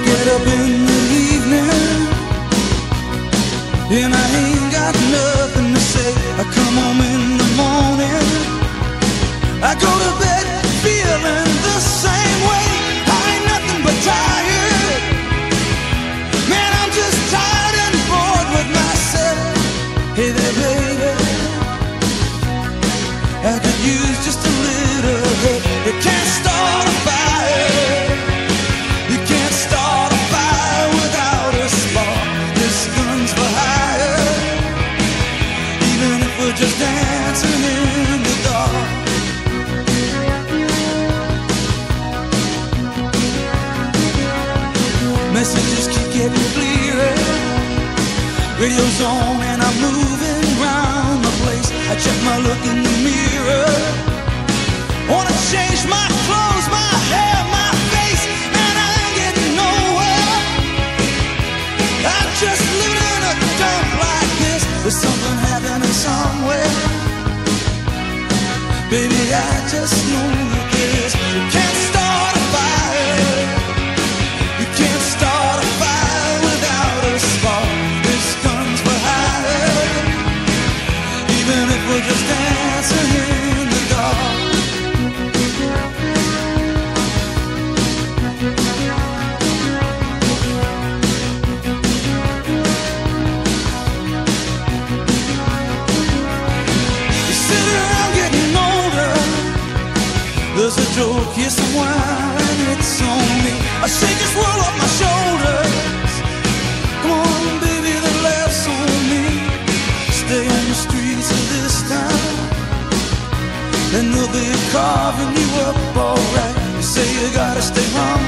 get up in the evening and I ain't got nothing to say. I come home in the morning, I go to bed feeling the same way. I ain't nothing but tired. Man, I'm just tired and bored with myself. Hey there, baby, I could use just a little help. You can't start a fire. You can't start a fire without a spark. This gun's for hire, even if we're just dancing in the dark. Messages keep getting clearer. Radio's on and I'm moving round the place. I check my look in the mirror. Wanna change my clothes, my hair, my face, and I ain't getting nowhere. I'm just living in a dump like this. There's something happening somewhere. Baby, I just know that this. You can't start a fire. You can't start a fire without a spark. This gun's for hire, even if we're just dancing in the dark. You sit around getting older. There's a joke, here's some wine, it's on me. I shake this world off my shoulders. Come on, baby, the laughs on me. Stay on the streets of this town, and they'll be carving you up alright. You say you gotta stay home